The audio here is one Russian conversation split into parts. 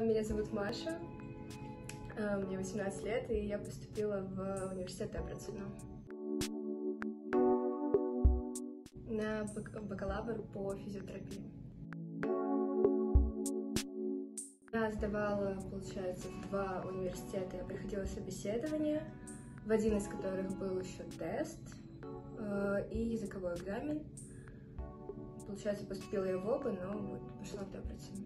Меня зовут Маша, мне 18 лет, и я поступила в университет Дебрецена на бакалавр по физиотерапии. Я сдавала, получается, в 2 университета, я проходила собеседование, в один из которых был еще тест и языковой экзамен. Получается, поступила я в оба, но вот пошла в Дебрецен.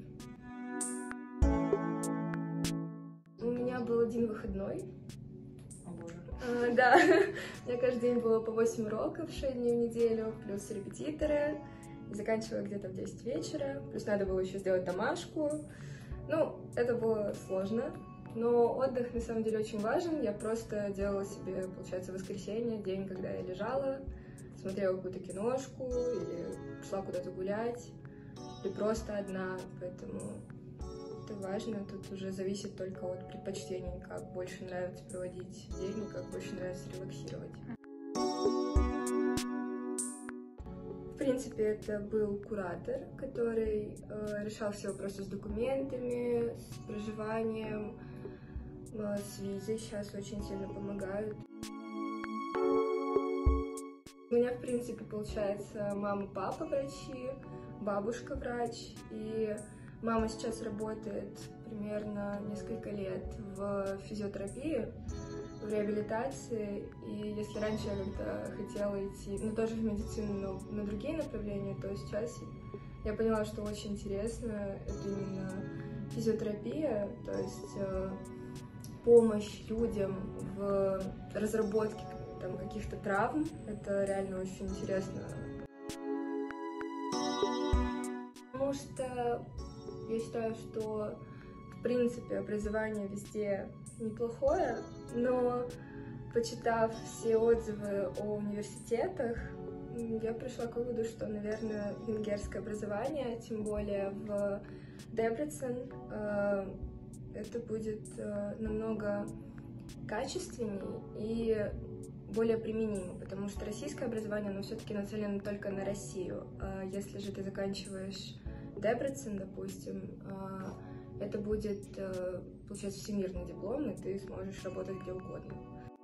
У меня был один выходной. О боже. Да, у меня каждый день было по 8 уроков, 6 дней в неделю, плюс репетиторы. И заканчивала где-то в 10 вечера, плюс надо было еще сделать домашку. Ну, это было сложно, но отдых на самом деле очень важен. Я просто делала себе, получается, воскресенье, день, когда я лежала, смотрела какую-то киношку или шла куда-то гулять, или просто одна, поэтому это важно. Тут уже зависит только от предпочтений, как больше нравится проводить день, как больше нравится релаксировать. В принципе, это был куратор, который решал все вопросы с документами, с проживанием, с визой. Сейчас очень сильно помогают. У меня, в принципе, получается, мама, папа врачи, бабушка врач, и мама сейчас работает примерно несколько лет в физиотерапии, в реабилитации, и если раньше я как-то хотела идти, тоже в медицину, но на другие направления, то сейчас я поняла, что очень интересно, это именно физиотерапия, то есть помощь людям в разработке каких-то травм, это реально очень интересно. Потому что я считаю, что в принципе образование везде неплохое, но почитав все отзывы о университетах, я пришла к выводу, что, наверное, венгерское образование, тем более в Дебрецен, это будет намного качественнее и более применимо, потому что российское образование, оно все-таки нацелено только на Россию. Если же ты заканчиваешь Дебрецен, допустим, это будет, получается, всемирный диплом, и ты сможешь работать где угодно.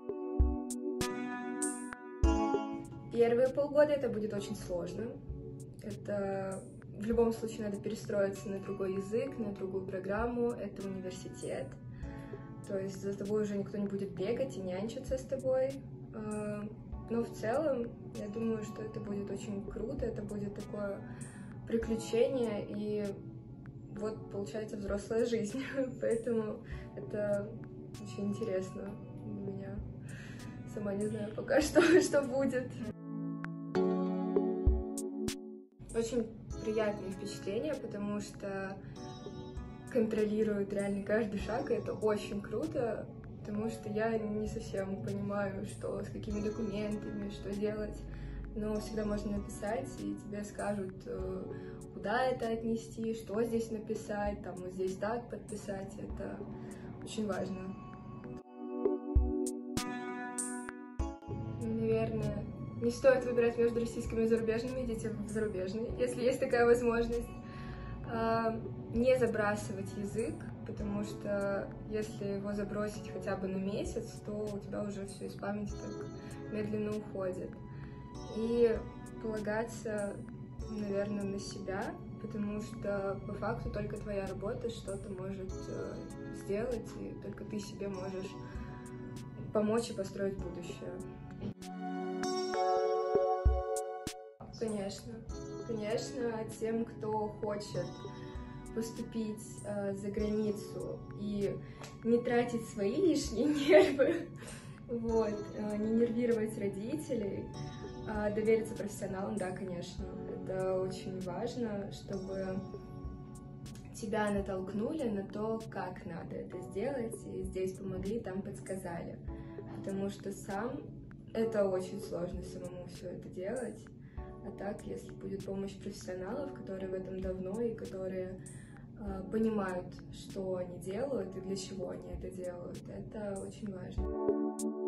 Первые полгода это будет очень сложно. Это в любом случае надо перестроиться на другой язык, на другую программу. Это университет. То есть за тобой уже никто не будет бегать и нянчиться с тобой. Но в целом, я думаю, что это будет очень круто, это будет такое приключение, и вот получается взрослая жизнь. Поэтому это очень интересно для меня. Сама не знаю пока что будет. Очень приятные впечатления, потому что контролируют реально каждый шаг, и это очень круто, потому что я не совсем понимаю, что с какими документами, что делать, но всегда можно написать, и тебе скажут, куда это отнести, что здесь написать, там вот здесь так подписать, это очень важно. Наверное, не стоит выбирать между российскими и зарубежными, идите в зарубежный, если есть такая возможность. Не забрасывать язык, потому что если его забросить хотя бы на месяц, то у тебя уже все из памяти так медленно уходит. И полагаться, наверное, на себя, потому что по факту только твоя работа что-то может сделать, и только ты себе можешь помочь и построить будущее. Конечно, конечно, тем, кто хочет поступить за границу и не тратить свои лишние нервы, вот, не нервировать родителей, довериться профессионалам, да, конечно, это очень важно, чтобы тебя натолкнули на то, как надо это сделать, и здесь помогли, там подсказали, потому что сам это очень сложно самому все это делать. А так, если будет помощь профессионалов, которые в этом давно и которые понимают, что они делают и для чего они это делают, это очень важно.